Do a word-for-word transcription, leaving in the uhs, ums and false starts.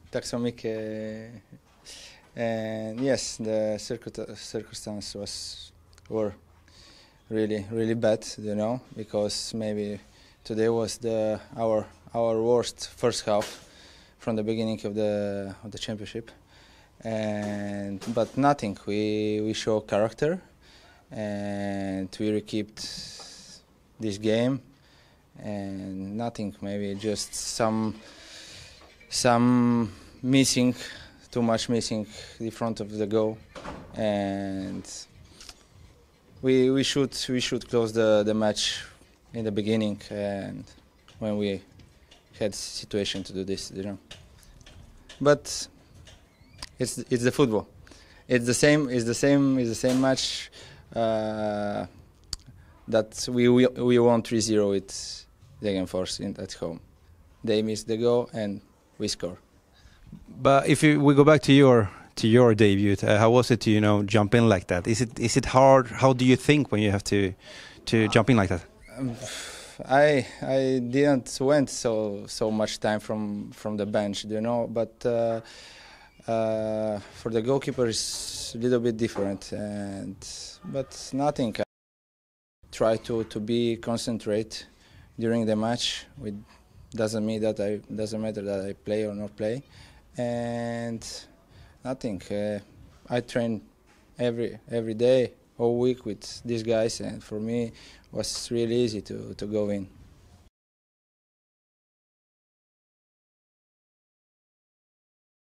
Tack så mycket. And yes, the circumstance was were really really bad, you know, because maybe today was the our our worst first half from the beginning of the of the championship. And but nothing. We we show character, and we kept this game, and nothing. Maybe just some some missing, too much missing the front of the goal, and we we should we should close the the match in the beginning, and when we had situation to do this, you know. But it's it's the football. It's the same. It's the same. It's the same match uh, that we we, we won three zero with Degenfors in at home. They missed the goal and we score. But if you, we go back to your to your debut, uh, how was it to you know jump in like that? Is it is it hard? How do you think when you have to to uh, jump in like that? Um, I I didn't went so so much time from from the bench, you know, but uh, uh, for the goalkeeper it's a little bit different, and but nothing. I try to to be concentrate during the match. It doesn't mean that I doesn't matter that I play or not play, and nothing. Uh, I train every every day, all week with these guys, and for me it was really easy to to go in.